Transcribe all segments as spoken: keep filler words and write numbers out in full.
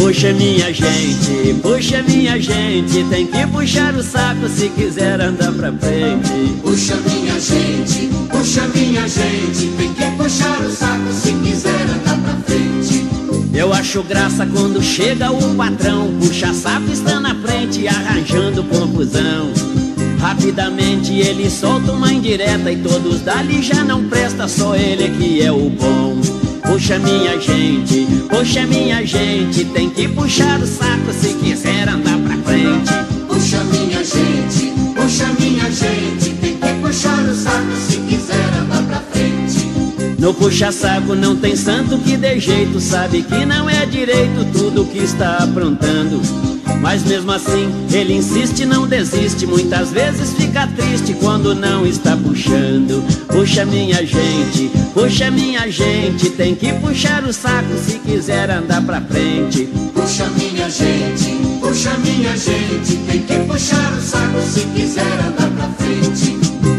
Puxa minha gente, puxa minha gente, tem que puxar o saco se quiser andar pra frente. Puxa minha gente, puxa minha gente, tem que puxar o saco se quiser andar pra frente. Eu acho graça quando chega o patrão, puxa saco está na frente, arranjando confusão. Rapidamente ele solta uma indireta e todos dali já não presta, só ele que é o bom. Puxa minha gente, puxa minha gente, tem que puxar o saco se quiser andar pra frente. Puxa minha gente, puxa minha gente, tem que puxar o saco se quiser andar pra frente. No puxa-saco não tem santo que dê jeito, sabe que não é direito tudo que está aprontando. Mas mesmo assim ele insiste, não desiste, muitas vezes fica triste quando não está puxando. Puxa minha gente, puxa minha gente, tem que puxar o saco se quiser andar pra frente. Puxa minha gente, puxa minha gente, tem que puxar o saco se quiser andar pra frente.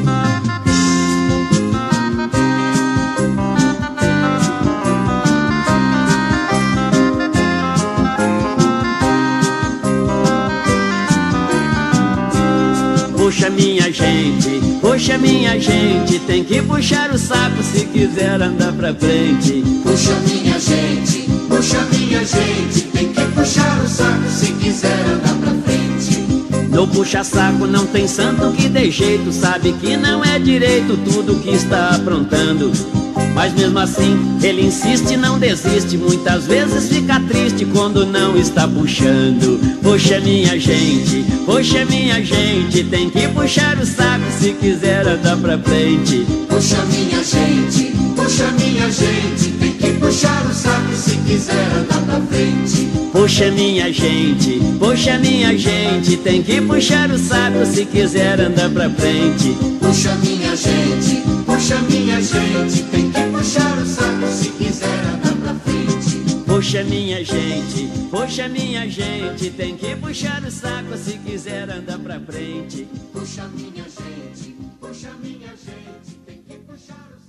Puxa minha gente, puxa minha gente, tem que puxar o saco se quiser andar pra frente. Puxa minha gente, puxa minha gente, tem que puxar o saco se quiser andar pra frente. No puxa-saco não tem santo que dê jeito, sabe que não é direito tudo que está aprontando. Mas mesmo assim ele insiste, não desiste, muitas vezes fica triste quando não está puxando. Puxa minha gente, puxa minha gente, tem que puxar o saco se quiser andar pra frente. Puxa minha gente, puxa minha gente, tem que puxar o saco se quiser andar pra frente. Puxa minha gente, puxa minha gente, tem que puxar o saco se quiser andar pra frente. Puxa minha gente, puxa minha gente, tem que puxar o saco se quiser andar pra frente. Puxa minha gente, puxa minha gente, tem que puxar o saco se quiser andar pra frente. Puxa minha gente, puxa minha gente, tem que puxar o saco.